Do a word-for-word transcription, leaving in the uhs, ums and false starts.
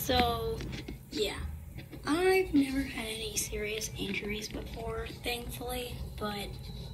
So, yeah. I've never had any serious injuries before, thankfully, but